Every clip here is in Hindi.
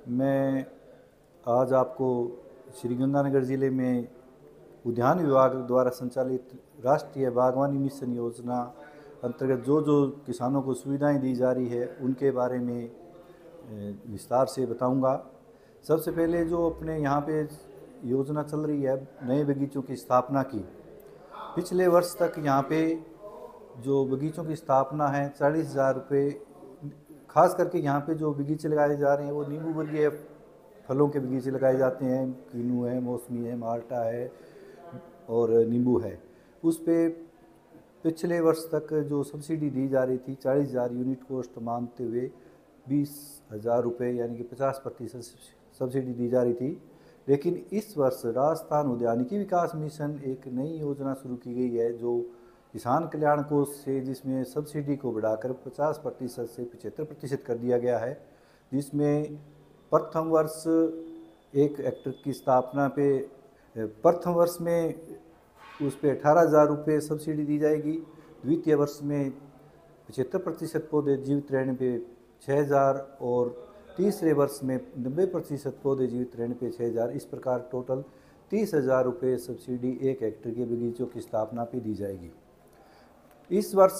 मैं आज आपको श्री गंगानगर ज़िले में उद्यान विभाग द्वारा संचालित राष्ट्रीय बागवानी मिशन योजना अंतर्गत जो जो किसानों को सुविधाएं दी जा रही है उनके बारे में विस्तार से बताऊंगा। सबसे पहले जो अपने यहाँ पे योजना चल रही है नए बगीचों की स्थापना की, पिछले वर्ष तक यहाँ पे जो बगीचों की स्थापना है 40,000 रुपये, खास करके यहाँ पे जो बगीचे लगाए जा रहे हैं वो नींबू वर्गीय फलों के बगीचे लगाए जाते हैं। किन्नू है, मौसमी है, माल्टा है और नींबू है। उस पे पिछले वर्ष तक जो सब्सिडी दी जा रही थी 40,000 यूनिट कॉस्ट मानते हुए 20,000 रुपये यानी कि 50% सब्सिडी दी जा रही थी। लेकिन इस वर्ष राजस्थान उद्यानिकी विकास मिशन एक नई योजना शुरू की गई है जो किसान कल्याण कोष से, जिसमें सब्सिडी को बढ़ाकर 50% से 75% कर दिया गया है, जिसमें प्रथम वर्ष 1 हेक्टर की स्थापना पे प्रथम वर्ष में उस पर 18,000 रुपये सब्सिडी दी जाएगी, द्वितीय वर्ष में 75% पौधे जीवित रहने पे 6,000 और तीसरे वर्ष में 90% पौधे जीवित रहने पे 6,000। इस प्रकार टोटल 30,000 रुपये सब्सिडी 1 हेक्टर के बगीचों की स्थापना पे दी जाएगी। इस वर्ष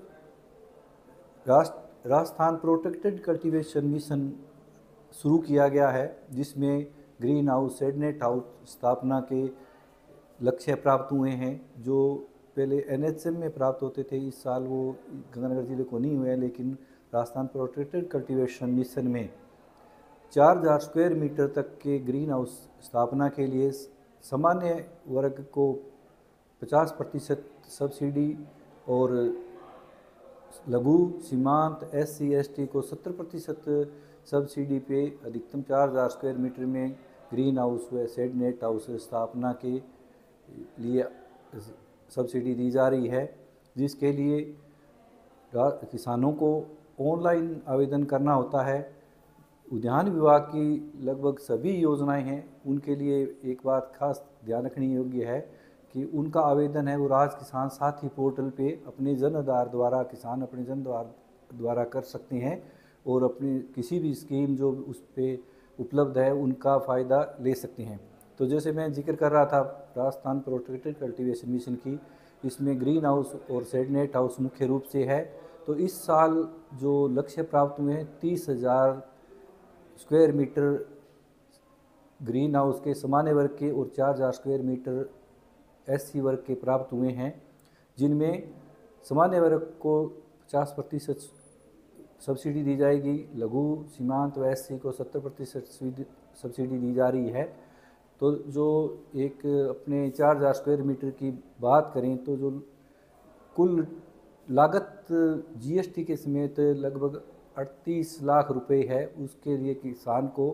राजस्थान प्रोटेक्टेड कल्टीवेशन मिशन शुरू किया गया है, जिसमें ग्रीन हाउस, शेडनेट हाउस स्थापना के लक्ष्य प्राप्त हुए हैं। जो पहले एनएचएम में प्राप्त होते थे, इस साल वो गंगानगर जिले को नहीं हुए हैं, लेकिन राजस्थान प्रोटेक्टेड कल्टीवेशन मिशन में 4,000 स्क्वायर मीटर तक के ग्रीन हाउस स्थापना के लिए सामान्य वर्ग को 50% सब्सिडी और लघु, सीमांत, SC ST को 70% सब्सिडी पे अधिकतम 4,000 स्क्वायर मीटर में ग्रीन हाउस व शेडनेट हाउस स्थापना के लिए सब्सिडी दी जा रही है, जिसके लिए किसानों को ऑनलाइन आवेदन करना होता है। उद्यान विभाग की लगभग सभी योजनाएं हैं, उनके लिए एक बात खास ध्यान रखनी योग्य है कि उनका आवेदन है वो राज किसान साथी पोर्टल पे अपने जन आधार द्वारा किसान अपने जन द्वारा कर सकते हैं और अपनी किसी भी स्कीम जो उस पर उपलब्ध है उनका फ़ायदा ले सकते हैं। तो जैसे मैं जिक्र कर रहा था राजस्थान प्रोटेक्टेड कल्टीवेशन मिशन की, इसमें ग्रीन हाउस और शेडनेट हाउस मुख्य रूप से है। तो इस साल जो लक्ष्य प्राप्त हुए हैं 30,000 स्क्वायर मीटर ग्रीन हाउस के सामान्य वर्ग के और 4,000 स्क्वायर मीटर SC वर्ग के प्राप्त हुए हैं, जिनमें सामान्य वर्ग को 50% सब्सिडी दी जाएगी, लघु, सीमांत व SC को 70% सब्सिडी दी जा रही है। तो जो एक अपने 4,000 स्क्वायर मीटर की बात करें तो जो कुल लागत GST के समेत लगभग 38 लाख रुपए है, उसके लिए किसान को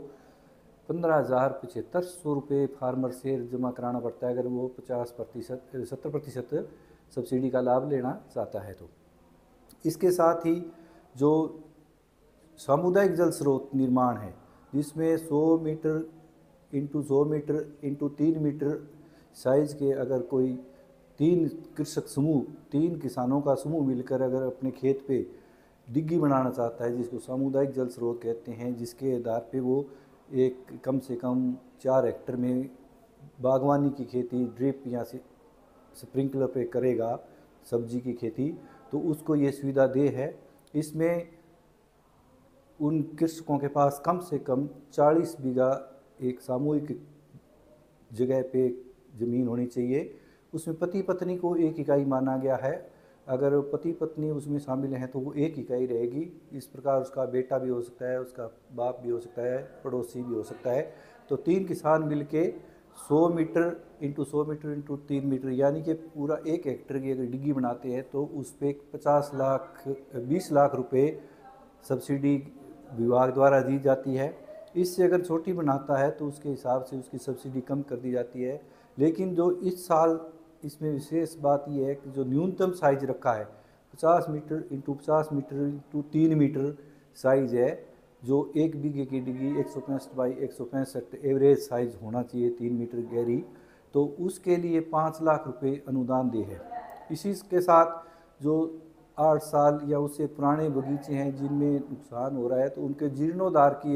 15,750 रुपये फार्मर से जमा कराना पड़ता है अगर वो 70% सब्सिडी का लाभ लेना चाहता है। तो इसके साथ ही जो सामुदायिक जल स्रोत निर्माण है, जिसमें 100 metre into 100 metre into 3 metre size के अगर कोई 3 कृषक समूह, 3 किसानों का समूह मिलकर अगर अपने खेत पे डिग्गी बनाना चाहता है, जिसको सामुदायिक जल स्रोत कहते हैं, जिसके आधार पे वो एक कम से कम 4 हेक्टर में बागवानी की खेती ड्रिप या स्प्रिंकलर पे करेगा सब्जी की खेती, तो उसको ये सुविधा दे है। इसमें उन कृषकों के पास कम से कम 40 बीघा एक सामूहिक जगह पे ज़मीन होनी चाहिए। उसमें पति पत्नी को एक इकाई माना गया है, अगर पति पत्नी उसमें शामिल हैं तो वो एक इकाई रहेगी। इस प्रकार उसका बेटा भी हो सकता है, उसका बाप भी हो सकता है, पड़ोसी भी हो सकता है। तो 3 किसान मिलके 100 metre into 100 metre into 3 metre यानी कि पूरा 1 हेक्टर की अगर डिग्गी बनाते हैं तो उस पर 20 लाख रुपए सब्सिडी विभाग द्वारा दी जाती है। इससे अगर छोटी बनाता है तो उसके हिसाब से उसकी सब्सिडी कम कर दी जाती है। लेकिन जो इस साल इसमें विशेष बात यह है कि जो न्यूनतम साइज रखा है 50 metre into 50 metre into 3 metre size है, जो 1 बीघे की डिग्गी 165 बाई 165 एवरेज साइज़ होना चाहिए, 3 मीटर गहरी। तो उसके लिए 5 लाख रुपए अनुदान दे है। इसी के साथ जो 8 साल या उससे पुराने बगीचे हैं जिनमें नुकसान हो रहा है तो उनके जीर्णोद्धार की एक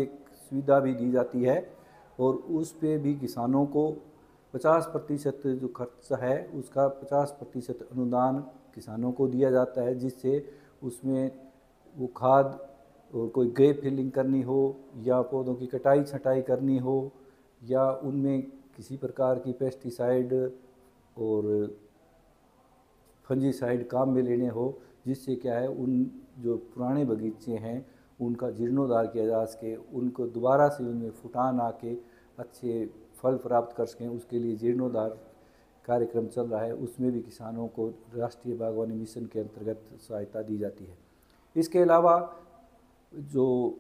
सुविधा भी दी जाती है और उस पे भी किसानों को 50% जो खर्च है उसका 50% अनुदान किसानों को दिया जाता है, जिससे उसमें वो खाद और कोई गैप फिलिंग करनी हो या पौधों की कटाई छटाई करनी हो या उनमें किसी प्रकार की पेस्टिसाइड और फंजीसाइड काम में लेने हो, जिससे क्या है उन जो पुराने बगीचे हैं उनका जीर्णोद्धार किया जा सके, उनको दोबारा से उनमें फुटान आके अच्छे फल प्राप्त कर सकें, उसके लिए जीर्णोद्धार कार्यक्रम चल रहा है। उसमें भी किसानों को राष्ट्रीय बागवानी मिशन के अंतर्गत सहायता दी जाती है। इसके अलावा जो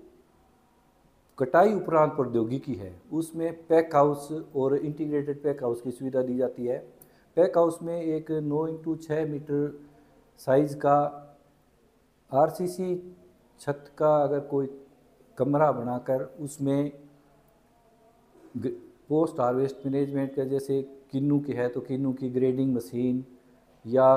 कटाई उपरांत प्रौद्योगिकी है उसमें पैक हाउस और इंटीग्रेटेड पैक हाउस की सुविधा दी जाती है। पैक हाउस में एक 9x6 मीटर साइज़ का आरसीसी छत का अगर कोई कमरा बनाकर उसमें पोस्ट हार्वेस्ट मैनेजमेंट का, जैसे किन्नू की है तो किन्नू की ग्रेडिंग मशीन या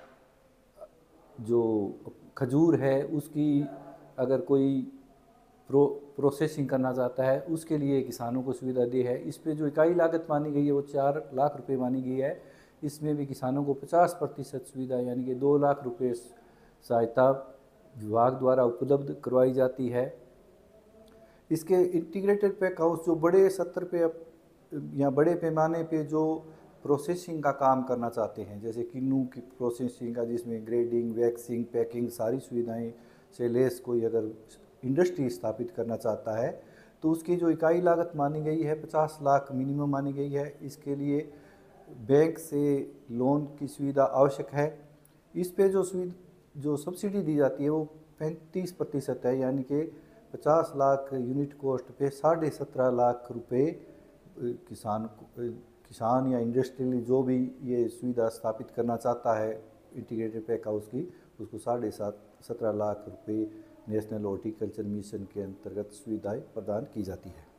जो खजूर है उसकी अगर कोई प्रोसेसिंग करना चाहता है उसके लिए किसानों को सुविधा दी है। इस पे जो इकाई लागत मानी गई है वो 4 लाख रुपए मानी गई है। इसमें भी किसानों को 50% सुविधा यानी कि 2 लाख रुपए सहायता विभाग द्वारा उपलब्ध करवाई जाती है। इसके इंटीग्रेटेड पैक हाउस जो बड़े स्तर पे या बड़े पैमाने पे जो प्रोसेसिंग का काम करना चाहते हैं, जैसे किन्नू की प्रोसेसिंग का जिसमें ग्रेडिंग, वैक्सिंग, पैकिंग सारी सुविधाएं से लेस कोई अगर इंडस्ट्री स्थापित करना चाहता है तो उसकी जो इकाई लागत मानी गई है 50 लाख मिनिमम मानी गई है। इसके लिए बैंक से लोन की सुविधा आवश्यक है। इस पे जो सब्सिडी दी जाती है वो 35% है, यानी कि 50 लाख यूनिट कॉस्ट पे 17.5 लाख रुपए किसान या इंडस्ट्रियल जो भी ये सुविधा स्थापित करना चाहता है इंटीग्रेटेड पैक हाउस की, उसको 17.5 लाख रुपए नेशनल हॉर्टिकल्चर मिशन के अंतर्गत सुविधाएं प्रदान की जाती है।